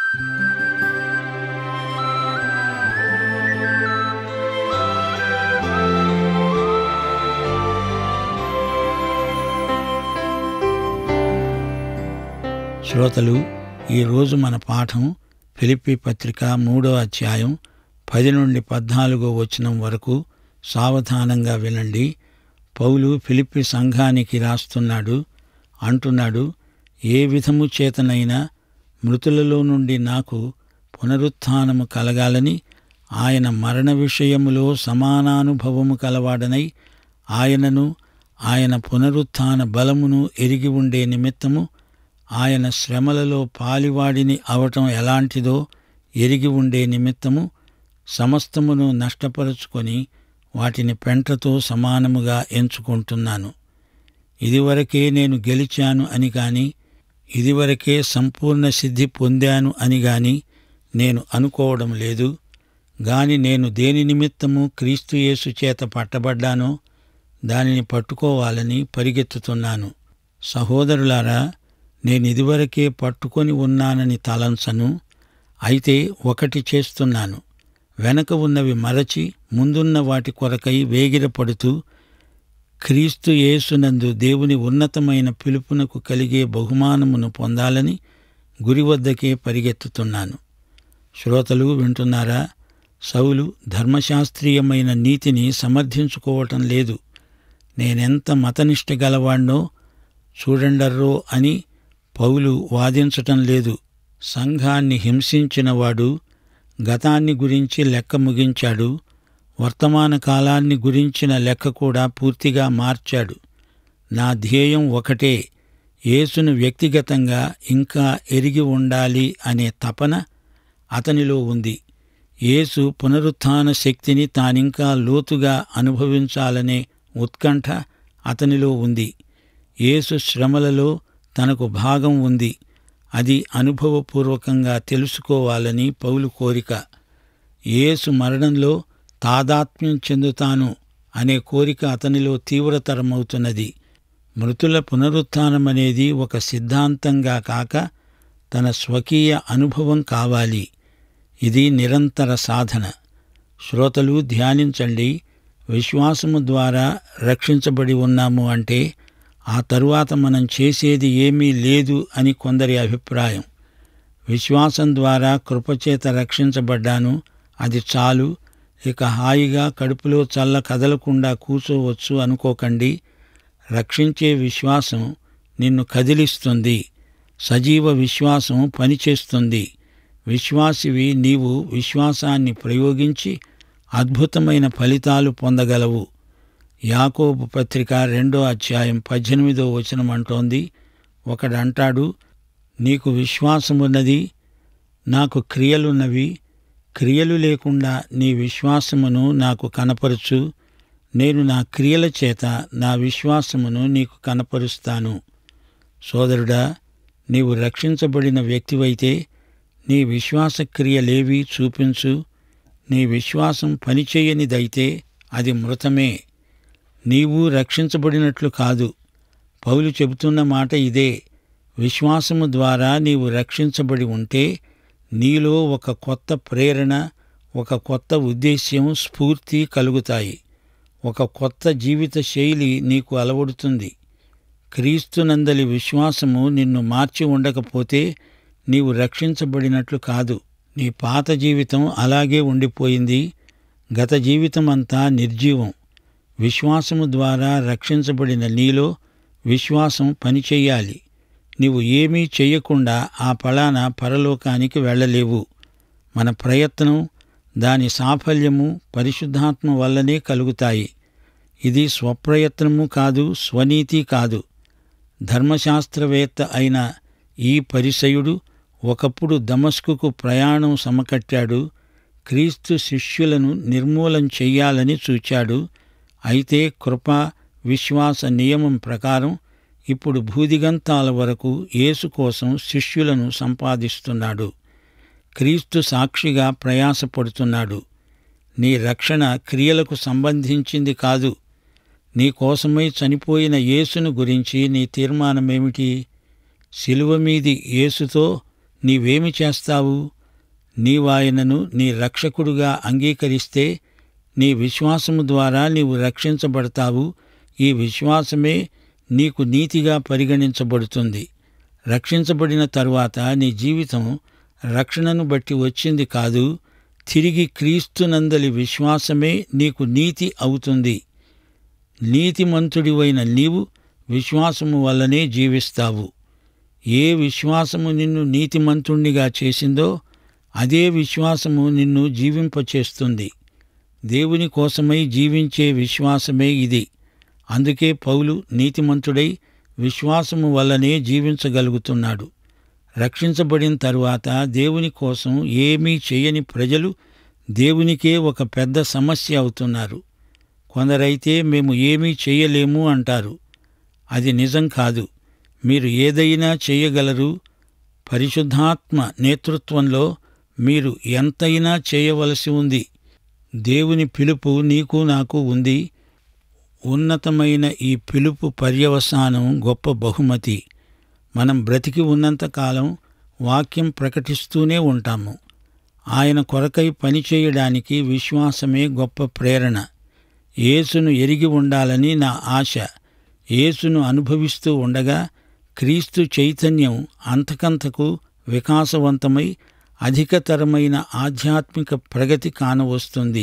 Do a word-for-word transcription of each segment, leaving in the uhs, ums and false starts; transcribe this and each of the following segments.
శ్రోతలు, ఈరోజు మన పాఠం ఫిలిప్పీ పత్రిక మూడో అధ్యాయం పది నుండి పద్నాలుగో వచనం వరకు సావధానంగా వినండి. పౌలు ఫిలిప్పీ సంఘానికి రాస్తున్నాడు. అంటున్నాడు, ఏ విధము చేతనైనా మృతులలో నుండి నాకు పునరుత్థానము కలగాలని ఆయన మరణ విషయములో సమానానుభవము కలవాడనై ఆయనను ఆయన పునరుత్థాన బలమును ఎరిగి ఉండే నిమిత్తము ఆయన శ్రమలలో పాలివాడిని అవటం ఎలాంటిదో ఎరిగి ఉండే నిమిత్తము సమస్తమును నష్టపరుచుకొని వాటిని పెంటతో సమానముగా ఎంచుకుంటున్నాను. ఇదివరకే నేను గెలిచాను అని గాని, ఇదివరకే సంపూర్ణ సిద్ధి పొందాను అని గాని నేను అనుకోవడం లేదు. గాని నేను దేని నిమిత్తము క్రీస్తు యేసు చేత పట్టబడ్డానో దానిని పట్టుకోవాలని పరిగెత్తుతున్నాను. సహోదరులారా, నేనిదివరకే పట్టుకొని ఉన్నానని తలంచను. అయితే ఒకటి చేస్తున్నాను, వెనక ఉన్నవి మరచి ముందున్న వాటి కొరకై వేగిరపడుతూ క్రీస్తు యేసునందు దేవుని ఉన్నతమైన పిలుపునకు కలిగే బహుమానమును పొందాలని గురి వద్దకే పరిగెత్తుతున్నాను. శ్రోతలు వింటున్నారా? సౌలు ధర్మశాస్త్రీయమైన నీతిని సమర్థించుకోవటం లేదు. నేనెంత మతనిష్ట గలవాణ్ణో చూడండర్రో అని పౌలు వాదించటం లేదు. సంఘాన్ని హింసించినవాడు గతాన్ని గురించి లెక్క ముగించాడు. వర్తమాన కాలాన్ని గురించిన లెక్క కూడా పూర్తిగా మార్చాడు. నా ధ్యేయం ఒకటే, యేసును వ్యక్తిగతంగా ఇంకా ఎరిగి ఉండాలి అనే తపన అతనిలో ఉంది. యేసు పునరుత్థాన శక్తిని తానింకా లోతుగా అనుభవించాలనే ఉత్కంఠ అతనిలో ఉంది. యేసు శ్రమలలో తనకు భాగం ఉంది. అది అనుభవపూర్వకంగా తెలుసుకోవాలని పౌలు కోరిక. యేసు మరణంలో తాదాత్మ్యం చెందుతాను అనే కోరిక అతనిలో తీవ్రతరమవుతున్నది. మృతుల పునరుత్థానమనేది ఒక సిద్ధాంతంగా కాక తన స్వకీయ అనుభవం కావాలి. ఇది నిరంతర సాధన. శ్రోతలు ధ్యానించండి. విశ్వాసము ద్వారా రక్షించబడి ఉన్నాము అంటే ఆ తరువాత మనం చేసేది ఏమీ లేదు అని కొందరి అభిప్రాయం. విశ్వాసం ద్వారా కృపచేత రక్షించబడ్డాను, అది చాలు, ఇక హాయిగా కడుపులో చల్ల కదలకుండా కూర్చోవచ్చు అనుకోకండి. రక్షించే విశ్వాసం నిన్ను కదిలిస్తుంది. సజీవ విశ్వాసం పనిచేస్తుంది. విశ్వాసివి నీవు విశ్వాసాన్ని ప్రయోగించి అద్భుతమైన ఫలితాలు పొందగలవు. యాకోబు పత్రిక రెండో అధ్యాయం పద్దెనిమిదో వచనం అంటోంది, ఒకడంటాడు, నీకు విశ్వాసమున్నది, నాకు క్రియలున్నవి. క్రియలు లేకుండా నీ విశ్వాసమును నాకు కనపరుచు. నేను నా క్రియల చేత నా విశ్వాసమును నీకు కనపరుస్తాను. సోదరుడా, నీవు రక్షించబడిన వ్యక్తివైతే నీ విశ్వాస క్రియలేవి చూపించు. నీ విశ్వాసం పనిచేయనిదైతే అది మృతమే. నీవు రక్షించబడినట్లు కాదు. పౌలు చెబుతున్న మాట ఇదే. విశ్వాసము ద్వారా నీవు రక్షించబడి ఉంటే నీలో ఒక కొత్త ప్రేరణ, ఒక కొత్త ఉద్దేశ్యం, స్ఫూర్తి కలుగుతాయి. ఒక కొత్త జీవిత శైలి నీకు అలవడుతుంది. క్రీస్తునందలి విశ్వాసము నిన్ను మార్చి ఉండకపోతే నీవు రక్షించబడినట్లు కాదు. నీ పాత జీవితం అలాగే ఉండిపోయింది. గత జీవితమంతా నిర్జీవం. విశ్వాసము ద్వారా రక్షించబడిన నీలో విశ్వాసం పనిచెయ్యాలి. నీవు ఏమీ చెయ్యకుండా ఆ ఫలాన పరలోకానికి వెళ్ళలేవు. మన ప్రయత్నం, దాని సాఫల్యము పరిశుద్ధాత్మ వల్లనే కలుగుతాయి. ఇది స్వప్రయత్నము కాదు, స్వనీతి కాదు. ధర్మశాస్త్రవేత్త అయిన ఈ పరిసయుడు ఒకప్పుడు దమస్కుకు ప్రయాణం సమకట్టాడు. క్రీస్తు శిష్యులను నిర్మూలం చెయ్యాలని చూచాడు. అయితే కృప, విశ్వాస నియమం ప్రకారం ఇప్పుడు భూదిగంతాల వరకు యేసు కోసం శిష్యులను సంపాదిస్తున్నాడు. క్రీస్తు సాక్షిగా ప్రయాసపడుతున్నాడు. నీ రక్షణ క్రియలకు సంబంధించింది కాదు. నీ కోసమై చనిపోయిన యేసును గురించి నీ తీర్మానమేమిటి? శిలువ మీది యేసుతో నీవేమి చేస్తావు? నీవాయనను నీ రక్షకుడుగా అంగీకరిస్తే నీ విశ్వాసము ద్వారా నీవు రక్షించబడతావు. ఈ విశ్వాసమే నీకు నీతిగా పరిగణించబడుతుంది. రక్షించబడిన తరువాత నీ జీవితం రక్షణను బట్టి వచ్చింది కాదు, తిరిగి క్రీస్తునందలి విశ్వాసమే నీకు నీతి అవుతుంది. నీతిమంతుడివైన నీవు విశ్వాసము వల్లనే జీవిస్తావు. ఏ విశ్వాసము నిన్ను నీతిమంతుణ్ణిగా చేసిందో అదే విశ్వాసము నిన్ను జీవింపచేస్తుంది. దేవుని కోసమై జీవించే విశ్వాసమే ఇది. అందుకే పౌలు నీతిమంతుడై విశ్వాసము వల్లనే జీవించగలుగుతున్నాడు. రక్షించబడిన తరువాత దేవుని కోసం ఏమీ చేయని ప్రజలు దేవునికే ఒక పెద్ద సమస్య అవుతున్నారు. కొందరైతే మేము ఏమీ చేయలేము అంటారు. అది నిజం కాదు. మీరు ఏదైనా చేయగలరు. పరిశుద్ధాత్మ నేతృత్వంలో మీరు ఎంతైనా చేయవలసి ఉంది. దేవుని పిలుపు నీకు నాకు ఉంది. ఉన్నతమైన ఈ పిలుపు పర్యవసానం గొప్ప బహుమతి. మనం బ్రతికి ఉన్నంతకాలం వాక్యం ప్రకటిస్తూనే ఉంటాము. ఆయన కొరకై పనిచేయడానికి విశ్వాసమే గొప్ప ప్రేరణ. యేసును ఎరిగి ఉండాలని నా ఆశ. యేసును అనుభవిస్తూ ఉండగా క్రీస్తు చైతన్యం అంతకంతకు వికాసవంతమై అధికతరమైన ఆధ్యాత్మిక ప్రగతి కానవస్తుంది.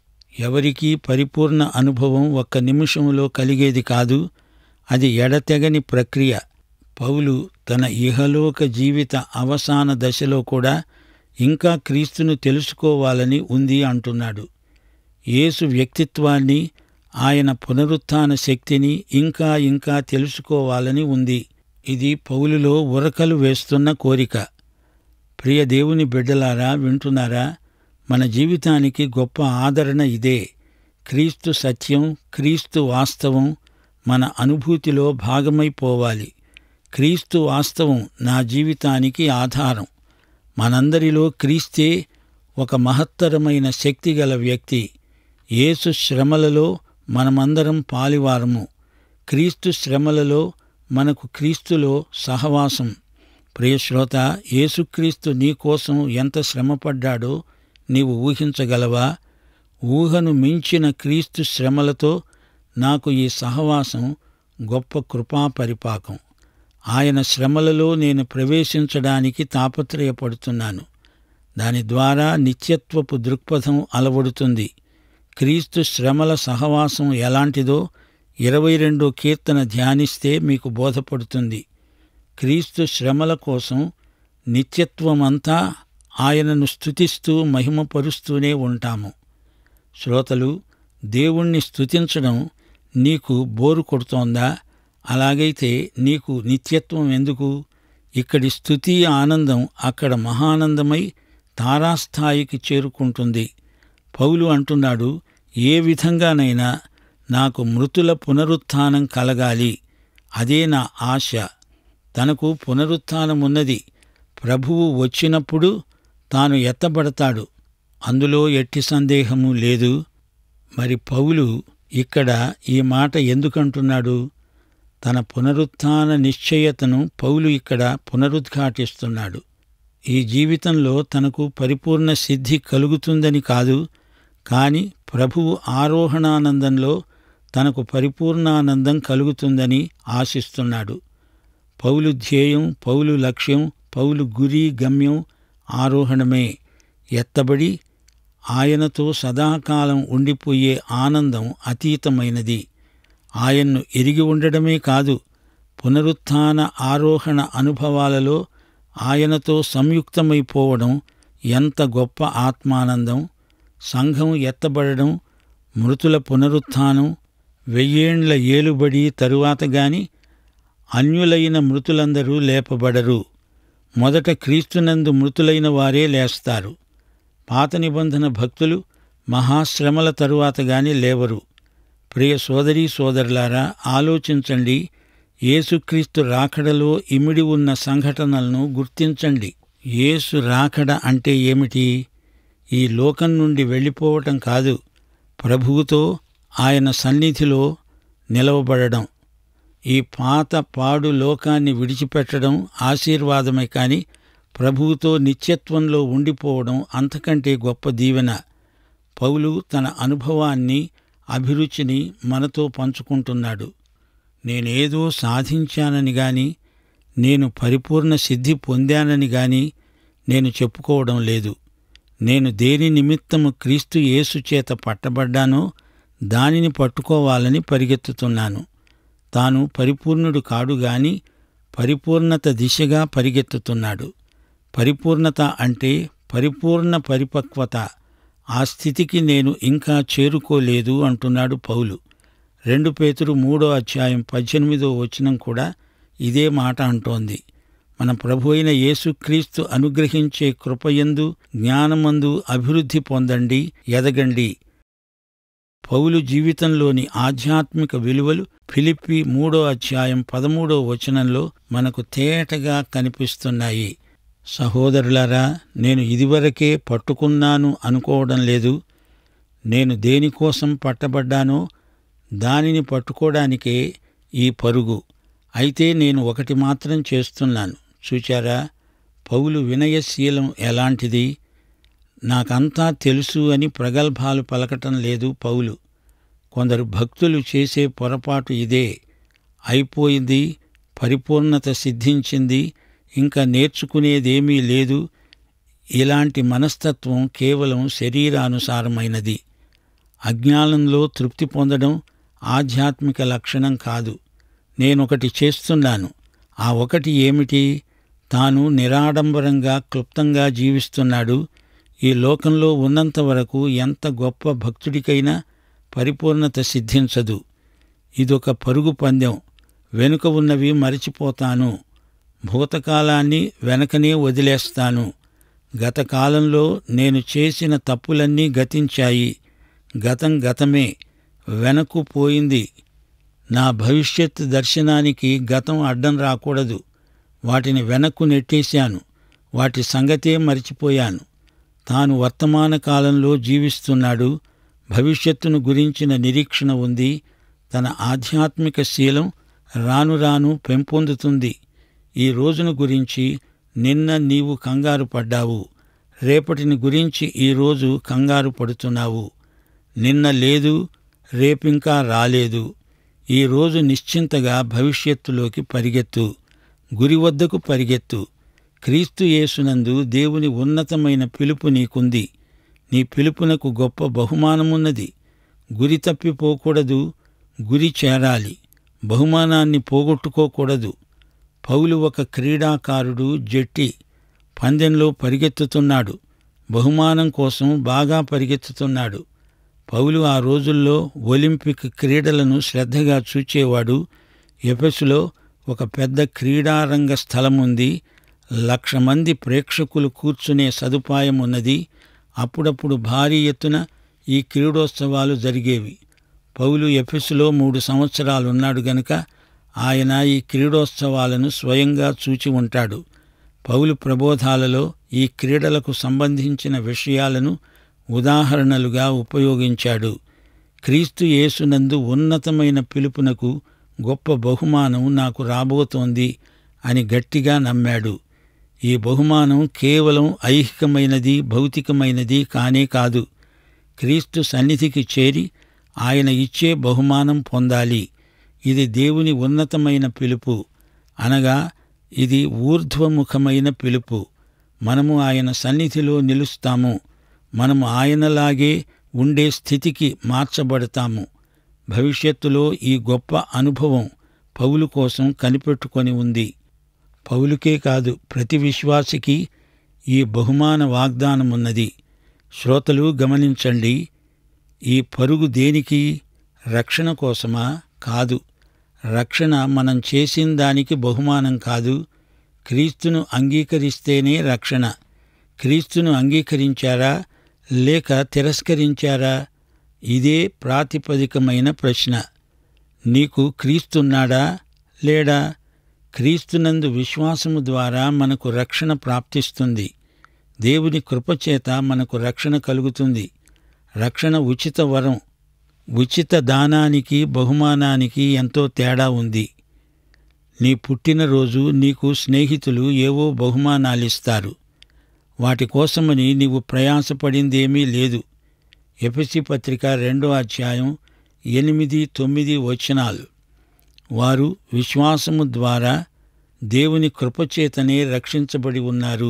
ఎవరికీ పరిపూర్ణ అనుభవం ఒక్క నిమిషంలో కలిగేది కాదు. అది ఎడతెగని ప్రక్రియ. పౌలు తన ఇహలోక జీవిత అవసాన దశలో కూడా ఇంకా క్రీస్తును తెలుసుకోవాలని ఉంది అంటున్నాడు. యేసు వ్యక్తిత్వాన్ని, ఆయన పునరుత్థాన శక్తిని ఇంకా ఇంకా తెలుసుకోవాలని ఉంది. ఇది పౌలులో ఉరకలు వేస్తున్న కోరిక. ప్రియ దేవుని బిడ్డలారా, వింటున్నారా? మన జీవితానికి గొప్ప ఆదరణ ఇదే. క్రీస్తు సత్యం, క్రీస్తు వాస్తవం మన అనుభూతిలో భాగమైపోవాలి. క్రీస్తు వాస్తవం నా జీవితానికి ఆధారం. మనందరిలో క్రీస్తే ఒక మహత్తరమైన శక్తిగల వ్యక్తి. యేసు శ్రమలలో మనమందరం పాలివారము. క్రీస్తు శ్రమలలో మనకు క్రీస్తులో సహవాసం. ప్రియశ్రోత, యేసుక్రీస్తు నీకోసం ఎంత శ్రమపడ్డాడో నీవు ఊహించగలవా? ఊహను మించిన క్రీస్తు శ్రమలతో నాకు ఈ సహవాసం గొప్ప కృపా పరిపాకం. ఆయన శ్రమలలో నేను ప్రవేశించడానికి తాపత్రయపడుతున్నాను. దాని ద్వారా నిత్యత్వపు దృక్పథం అలవడుతుంది. క్రీస్తు శ్రమల సహవాసం ఎలాంటిదో ఇరవై రెండో కీర్తన ధ్యానిస్తే మీకు బోధపడుతుంది. క్రీస్తు శ్రమల కోసం నిత్యత్వమంతా ఆయనను స్తుతిస్తూ మహిమపరుస్తూనే ఉంటాము. శ్రోతలు, దేవుణ్ణి స్తుతించడం నీకు బోరు కొడుతోందా? అలాగైతే నీకు నిత్యత్వం ఎందుకు? ఇక్కడి స్తుతి ఆనందం అక్కడ మహానందమై తారాస్థాయికి చేరుకుంటుంది. పౌలు అంటున్నాడు, ఏ విధంగానైనా నాకు మృతుల పునరుత్థానం కలగాలి. అదే నా ఆశ. తనకు పునరుత్థానమున్నది. ప్రభువు వచ్చినప్పుడు తాను ఎత్తబడతాడు. అందులో ఎట్టి సందేహము లేదు. మరి పౌలు ఇక్కడ ఈ మాట ఎందుకంటున్నాడు? తన పునరుత్థాన నిశ్చయతను పౌలు ఇక్కడ పునరుద్ఘాటిస్తున్నాడు. ఈ జీవితంలో తనకు పరిపూర్ణ సిద్ధి కలుగుతుందని కాదు, కాని ప్రభువు ఆరోహణానందంలో తనకు పరిపూర్ణానందం కలుగుతుందని ఆశిస్తున్నాడు. పౌలు ధ్యేయం, పౌలు లక్ష్యం, పౌలు గురి గమ్యం ఆరోహణమే. ఎత్తబడి ఆయనతో సదాకాలం ఉండిపోయే ఆనందం అతీతమైనది. ఆయన్ను ఎరిగి ఉండడమే కాదు, పునరుత్థాన ఆరోహణ అనుభవాలలో ఆయనతో సంయుక్తమైపోవడం ఎంత గొప్ప ఆత్మానందం. సంఘం ఎత్తబడడం, మృతుల పునరుత్థానం, వెయ్యేండ్ల ఏలుబడి తరువాత గాని అన్యులైన మృతులందరూ లేపబడరు. మొదట క్రీస్తునందు మృతులైన వారే లేస్తారు. పాత నిబంధన భక్తులు మహాశ్రమల తరువాత గాని లేవరు. ప్రియ సోదరీ సోదరులారా, ఆలోచించండి. యేసుక్రీస్తు రాకడలో ఇమిడి ఉన్న సంఘటనలను గుర్తించండి. యేసు రాకడ అంటే ఏమిటి? ఈ లోకం నుండి వెళ్ళిపోవటం కాదు, ప్రభువుతో ఆయన సన్నిధిలో నిలవబడడం. ఈ పాత పాడు లోకాన్ని విడిచిపెట్టడం ఆశీర్వాదమే కాని ప్రభువుతో నిత్యత్వంలో ఉండిపోవడం అంతకంటే గొప్ప దీవెన. పౌలు తన అనుభవాన్ని, అభిరుచిని మనతో పంచుకుంటున్నాడు. నేనేదో సాధించానని గాని, నేను పరిపూర్ణ సిద్ధి పొందానని గాని నేను చెప్పుకోవడం లేదు. నేను దేని నిమిత్తము క్రీస్తు యేసు చేత పట్టబడ్డానో దానిని పట్టుకోవాలని పరిగెత్తుతున్నాను. తాను పరిపూర్ణుడు కాడుగాని పరిపూర్ణత దిశగా పరిగెత్తుతున్నాడు. పరిపూర్ణత అంటే పరిపూర్ణ పరిపక్వత. ఆ స్థితికి నేను ఇంకా చేరుకోలేదు అంటున్నాడు పౌలు. రెండు పేతురు మూడో అధ్యాయం పద్దెనిమిదో వచనం కూడా ఇదే మాట అంటోంది. మన ప్రభు అయిన యేసుక్రీస్తు అనుగ్రహించే కృపయందు జ్ఞానమందు అభివృద్ధి పొందండి, ఎదగండి. పౌలు జీవితంలోని ఆధ్యాత్మిక విలువలు ఫిలిప్పీ మూడో అధ్యాయం పదమూడో వచనంలో మనకు తేటగా కనిపిస్తున్నాయి. సహోదరులారా, నేను ఇదివరకే పట్టుకున్నాను అనుకోవడం లేదు. నేను దేనికోసం పట్టబడ్డానో దానిని పట్టుకోవడానికే ఈ పరుగు. అయితే నేను ఒకటి మాత్రం చేస్తున్నాను. చూచారా, పౌలు వినయశీలం ఎలాంటిది! నాకంతా తెలుసు అని ప్రగల్భాలు పలకటం లేదు పౌలు. కొందరు భక్తులు చేసే పొరపాటు ఇదే. అయిపోయింది, పరిపూర్ణత సిద్ధించింది, ఇంకా నేర్చుకునేదేమీ లేదు. ఇలాంటి మనస్తత్వం కేవలం శరీరానుసారమైనది. అజ్ఞానంలో తృప్తి పొందడం ఆధ్యాత్మిక లక్షణం కాదు. నేనొకటి చేస్తున్నాను. ఆ ఒకటి ఏమిటి? తాను నిరాడంబరంగా క్లుప్తంగా జీవిస్తున్నాడు. ఈ లోకంలో ఉన్నంతవరకు ఎంత గొప్ప భక్తుడికైనా పరిపూర్ణత సిద్ధించదు. ఇదొక పరుగు పందెం. వెనుక ఉన్నవి మరిచిపోతాను. భూతకాలాన్ని వెనకనే వదిలేస్తాను. గతకాలంలో నేను చేసిన తప్పులన్నీ గతించాయి. గతం గతమే, వెనక్కు పోయింది. నా భవిష్యత్ దర్శనానికి గతం అడ్డం రాకూడదు. వాటిని వెనక్కు నెట్టేశాను. వాటి సంగతే మరిచిపోయాను. తాను వర్తమాన కాలంలో జీవిస్తున్నాడు. భవిష్యత్తును గురించిన నిరీక్షణ ఉంది. తన ఆధ్యాత్మిక శీలం రాను రాను పెంపొందుతుంది. ఈ రోజును గురించి నిన్న నీవు కంగారు పడ్డావు. రేపటిని గురించి ఈరోజు కంగారు పడుతున్నావు. నిన్న లేదు, రేపింకా రాలేదు. ఈరోజు నిశ్చింతగా భవిష్యత్తులోకి పరిగెత్తు. గురి వద్దకు పరిగెత్తు. క్రీస్తు యేసునందు దేవుని ఉన్నతమైన పిలుపు నీకుంది. నీ పిలుపునకు గొప్ప బహుమానమున్నది. గురి తప్పిపోకూడదు. గురి చేరాలి. బహుమానాన్ని పోగొట్టుకోకూడదు. పౌలు ఒక క్రీడాకారుడు. జట్టి పందెంలో పరిగెత్తుతున్నాడు. బహుమానం కోసం బాగా పరిగెత్తుతున్నాడు. పౌలు ఆ రోజుల్లో ఒలింపిక్ క్రీడలను శ్రద్ధగా చూచేవాడు. ఎఫెసులో ఒక పెద్ద క్రీడారంగ స్థలముంది. లక్ష మంది ప్రేక్షకులు కూర్చునే సదుపాయం ఉన్నది. అప్పుడప్పుడు భారీ ఎత్తున ఈ క్రీడోత్సవాలు జరిగేవి. పౌలు ఎఫెసులో మూడు సంవత్సరాలున్నాడు గనుక ఆయన ఈ క్రీడోత్సవాలను స్వయంగా చూచి ఉంటాడు. పౌలు ప్రబోధాలలో ఈ క్రీడలకు సంబంధించిన విషయాలను ఉదాహరణలుగా ఉపయోగించాడు. క్రీస్తు యేసునందు ఉన్నతమైన పిలుపునకు గొప్ప బహుమానం నాకు రాబోతోంది అని గట్టిగా నమ్మాడు. ఈ బహుమానం కేవలం ఐహికమైనది, భౌతికమైనది కానే కాదు. క్రీస్తు సన్నిధికి చేరి ఆయన ఇచ్చే బహుమానం పొందాలి. ఇది దేవుని ఉన్నతమైన పిలుపు, అనగా ఇది ఊర్ధ్వముఖమైన పిలుపు. మనము ఆయన సన్నిధిలో నిలుస్తాము. మనము ఆయనలాగే ఉండే స్థితికి మార్చబడతాము. భవిష్యత్తులో ఈ గొప్ప అనుభవం పౌలు కోసం కనిపెట్టుకొని ఉంది. పౌలుకే కాదు, ప్రతి విశ్వాసికి ఈ బహుమాన వాగ్దానమున్నది. శ్రోతలు గమనించండి. ఈ పరుగు దేనికి? రక్షణ కోసమా? కాదు. రక్షణ మనం చేసిన దానికి బహుమానం కాదు. క్రీస్తును అంగీకరిస్తేనే రక్షణ. క్రీస్తును అంగీకరించారా లేక తిరస్కరించారా? ఇదే ప్రాతిపదికమైన ప్రశ్న. నీకు క్రీస్తున్నాడా లేడా? క్రీస్తునందు విశ్వాసము ద్వారా మనకు రక్షణ ప్రాప్తిస్తుంది. దేవుని కృపచేత మనకు రక్షణ కలుగుతుంది. రక్షణ ఉచిత వరం. ఉచిత దానానికి బహుమానానికి ఎంతో తేడా ఉంది. నీ పుట్టినరోజు నీకు స్నేహితులు ఏవో బహుమానాలిస్తారు. వాటి కోసమని నీవు ప్రయాసపడిందేమీ లేదు. ఎఫెసీ పత్రిక రెండో అధ్యాయం ఎనిమిది తొమ్మిది వచనాలు. వారు విశ్వాసము ద్వారా దేవుని కృపచేతనే రక్షించబడి ఉన్నారు.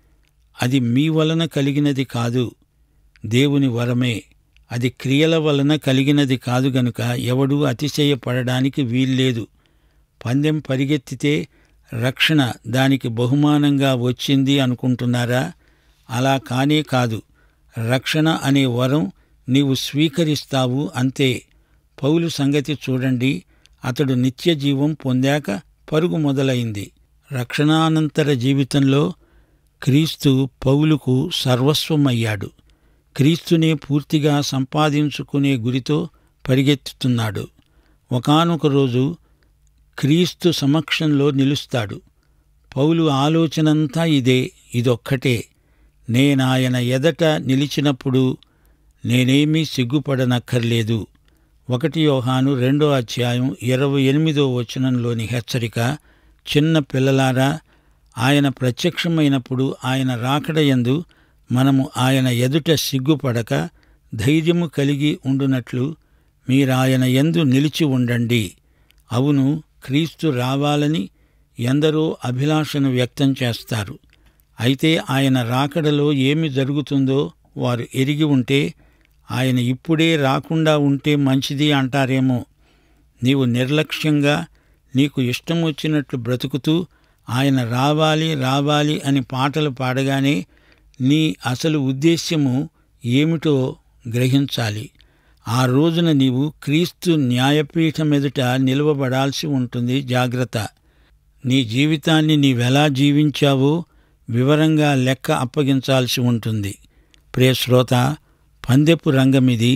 అది మీ వలన కలిగినది కాదు, దేవుని వరమే. అది క్రియల వలన కలిగినది కాదు గనుక ఎవడూ అతిశయపడడానికి వీల్లేదు. పందెం పరిగెత్తితే రక్షణ దానికి బహుమానంగా వచ్చింది అనుకుంటున్నారా? అలా కానే కాదు. రక్షణ అనే వరం నీవు స్వీకరిస్తావు అంతే. పౌలు సంగతి చూడండి. అతడు నిత్యజీవం పొందాక పరుగు మొదలైంది. రక్షణానంతర జీవితంలో క్రీస్తు పౌలుకు సర్వస్వమయ్యాడు. క్రీస్తునే పూర్తిగా సంపాదించుకునే గురితో పరిగెత్తుతున్నాడు. ఒకానొక రోజు క్రీస్తు సమక్షంలో నిలుస్తాడు. పౌలు ఆలోచనంతా ఇదే, ఇదొక్కటే. నేనాయన ఎదట నిలిచినప్పుడు నేనేమీ సిగ్గుపడనక్కర్లేదు. ఒకటి యోహాను రెండో అధ్యాయం ఇరవై ఎనిమిదో వచనంలోని హెచ్చరిక. చిన్న పిల్లలారా, ఆయన ప్రత్యక్షమైనప్పుడు ఆయన రాకడయందు మనము ఆయన ఎదుట సిగ్గుపడక ధైర్యము కలిగి ఉండునట్లు మీరాయన యందు నిలిచి ఉండండి. అవును, క్రీస్తు రావాలని ఎందరో అభిలాషను వ్యక్తం చేస్తారు. అయితే ఆయన రాకడలో ఏమి జరుగుతుందో వారు ఎరిగి ఉంటే ఆయన ఇప్పుడే రాకుండా ఉంటే మంచిది అంటారేమో. నీవు నిర్లక్ష్యంగా నీకు ఇష్టం వచ్చినట్లు బ్రతుకుతూ ఆయన రావాలి రావాలి అని పాటలు పాడగానే నీ అసలు ఉద్దేశ్యము ఏమిటో గ్రహించాలి. ఆ రోజున నీవు క్రీస్తు న్యాయపీఠమెదుట నిలువబడాల్సి ఉంటుంది. జాగ్రత్త. నీ జీవితాన్ని నీవెలా జీవించావో వివరంగా లెక్క అప్పగించాల్సి ఉంటుంది. ప్రియ శ్రోత, పందెపు రంగమిది.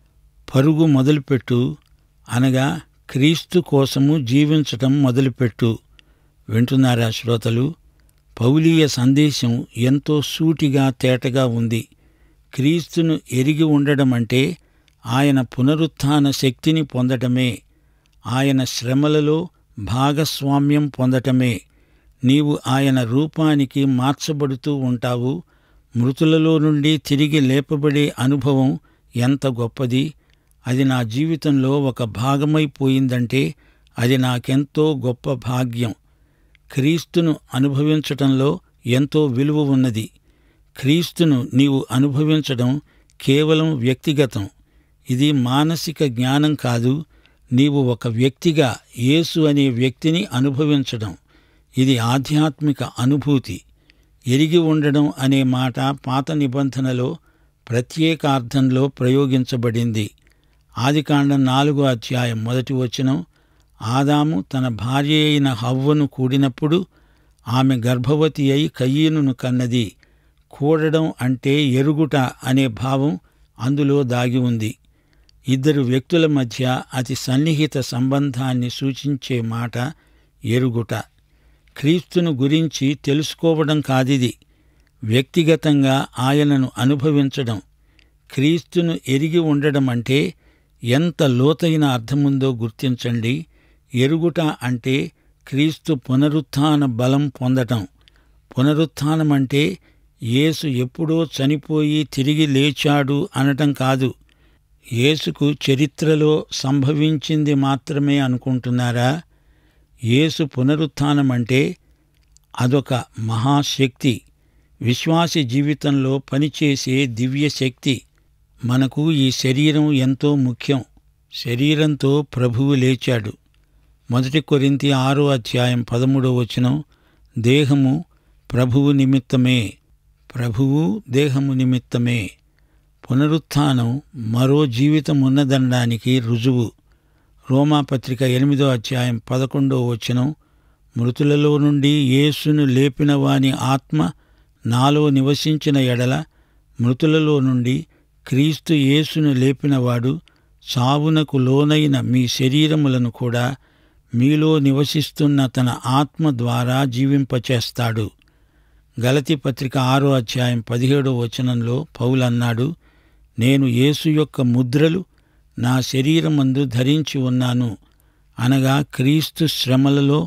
పరుగు మొదలుపెట్టు, అనగా క్రీస్తు కోసము జీవించటం మొదలుపెట్టు. వింటున్నారా శ్రోతలు? పౌలీయ సందేశం ఎంతో సూటిగా తేటగా ఉంది. క్రీస్తును ఎరిగి ఉండడమంటే ఆయన పునరుత్థాన శక్తిని పొందటమే, ఆయన శ్రమలలో భాగస్వామ్యం పొందటమే. నీవు ఆయన రూపానికి మార్చబడుతూ ఉంటావు. మృతులలో నుండి తిరిగి లేపబడే అనుభవం ఎంత గొప్పది! అది నా జీవితంలో ఒక భాగమైపోయిందంటే అది నాకెంతో గొప్ప భాగ్యం. క్రీస్తును అనుభవించటంలో ఎంతో విలువ ఉన్నది. క్రీస్తును నీవు అనుభవించడం కేవలం వ్యక్తిగతం. ఇది మానసిక జ్ఞానం కాదు. నీవు ఒక వ్యక్తిగా యేసు అనే వ్యక్తిని అనుభవించడం. ఇది ఆధ్యాత్మిక అనుభూతి. ఎరిగి ఉండడం అనే మాట పాత నిబంధనలో ప్రత్యేకార్థంలో ప్రయోగించబడింది. ఆదికాండం నాలుగో అధ్యాయం మొదటి వచనం. ఆదాము తన భార్య అయిన హవ్వను కూడినప్పుడు ఆమె గర్భవతి అయి కయీనును కన్నది. కూడడం అంటే ఎరుగుట అనే భావం అందులో దాగి ఉంది. ఇద్దరు వ్యక్తుల మధ్య అతి సన్నిహిత సంబంధాన్ని సూచించే మాట ఎరుగుట. క్రీస్తును గురించి తెలుసుకోవడం కాదిది, వ్యక్తిగతంగా ఆయనను అనుభవించడం. క్రీస్తును ఎరిగి ఉండడం అంటే ఎంత లోతైన అర్థముందో గుర్తించండి. ఎరుగుట అంటే క్రీస్తు పునరుత్థాన బలం పొందటం. పునరుత్థానమంటే యేసు ఎప్పుడో చనిపోయి తిరిగి లేచాడు అనటం కాదు. యేసుకు చరిత్రలో సంభవించింది మాత్రమే అనుకుంటున్నారా? యేసు పునరుత్థానమంటే అదొక మహాశక్తి, విశ్వాసి జీవితంలో పనిచేసే దివ్యశక్తి. మనకు ఈ శరీరం ఎంతో ముఖ్యం. శరీరంతో ప్రభువు లేచాడు. మొదటి కొరింథీ ఆరో అధ్యాయం పదమూడో వచనం. దేహము ప్రభువు నిమిత్తమే, ప్రభువు దేహము నిమిత్తమే. పునరుత్థానం మరో జీవితం ఉన్నదనడానికి రుజువు. రోమాపత్రిక ఎనిమిదో అధ్యాయం పదకొండో వచనం. మృతులలో నుండి యేసును లేపిన వాని ఆత్మ నాలో నివసించిన ఎడల మృతులలో నుండి క్రీస్తు యేసును లేపినవాడు చావునకు లోనైన మీ శరీరములను కూడా మీలో నివసిస్తున్న తన ఆత్మ ద్వారా జీవింపచేస్తాడు. గలతీ పత్రిక ఆరో అధ్యాయం పదిహేడో వచనంలో పౌలన్నాడు, నేను యేసు యొక్క ముద్రలు నా శరీరమందు ధరించి ఉన్నాను. అనగా క్రీస్తు శ్రమలలో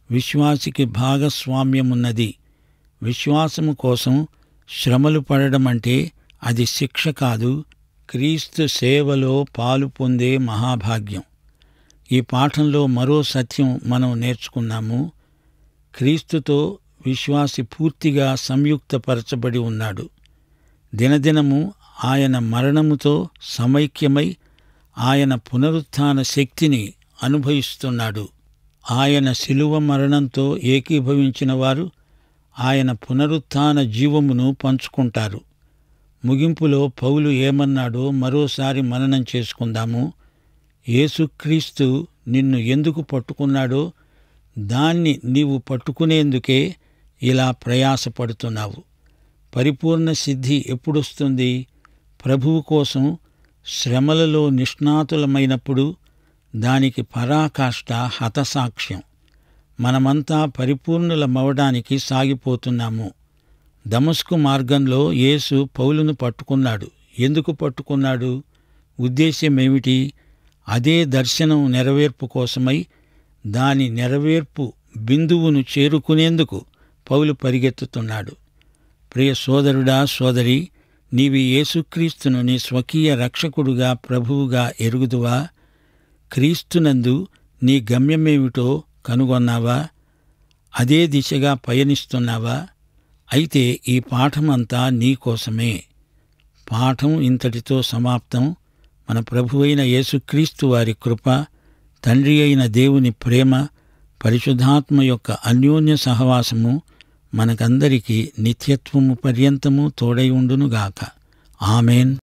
విశ్వాసికి భాగస్వామ్యమున్నది. విశ్వాసము కోసం శ్రమలు పడడమంటే అది శిక్ష కాదు, క్రీస్తు సేవలో పాలు పొందే మహాభాగ్యం. ఈ పాఠంలో మరో సత్యం మనం నేర్చుకున్నాము. క్రీస్తుతో విశ్వాసి పూర్తిగా సంయుక్తపరచబడి ఉన్నాడు. దినదినము ఆయన మరణముతో సమైక్యమై ఆయన పునరుత్థాన శక్తిని అనుభవిస్తున్నాడు. ఆయన శిలువ మరణంతో ఏకీభవించిన వారు ఆయన పునరుత్థాన జీవమును పంచుకుంటారు. ముగింపులో పౌలు ఏమన్నాడో మరోసారి మననం చేసుకుందాము. యేసుక్రీస్తు నిన్ను ఎందుకు పట్టుకున్నాడో దాన్ని నీవు పట్టుకునేందుకే ఇలా ప్రయాసపడుతున్నావు. పరిపూర్ణ సిద్ధి ఎప్పుడొస్తుంది? ప్రభువు కోసం శ్రమలలో నిష్ణాతులమైనప్పుడు. దానికి పరాకాష్ఠ హతసాక్ష్యం. మనమంతా పరిపూర్ణులమవడానికి సాగిపోతున్నాము. దమస్కు మార్గంలో యేసు పౌలును పట్టుకున్నాడు. ఎందుకు పట్టుకున్నాడు? ఉద్దేశ్యమేమిటి? అదే దర్శనం నెరవేర్పు కోసమై, దాని నెరవేర్పు బిందువును చేరుకునేందుకు పౌలు పరిగెత్తుతున్నాడు. ప్రియ సోదరుడా, సోదరి, నీవి యేసుక్రీస్తును నీ స్వకీయ రక్షకుడుగా, ప్రభువుగా ఎరుగుదువా? క్రీస్తునందు నీ గమ్యమేమిటో కనుగొన్నావా? అదే దిశగా పయనిస్తున్నావా? అయితే ఈ పాఠమంతా నీకోసమే. పాఠం ఇంతటితో సమాప్తం. మన ప్రభువైన యేసుక్రీస్తు వారి కృప, తండ్రి అయిన దేవుని ప్రేమ, పరిశుద్ధాత్మ యొక్క అన్యోన్య సహవాసము మనకందరికీ నిత్యత్వము పర్యంతము తోడై ఉండునుగాక. ఆమెన్.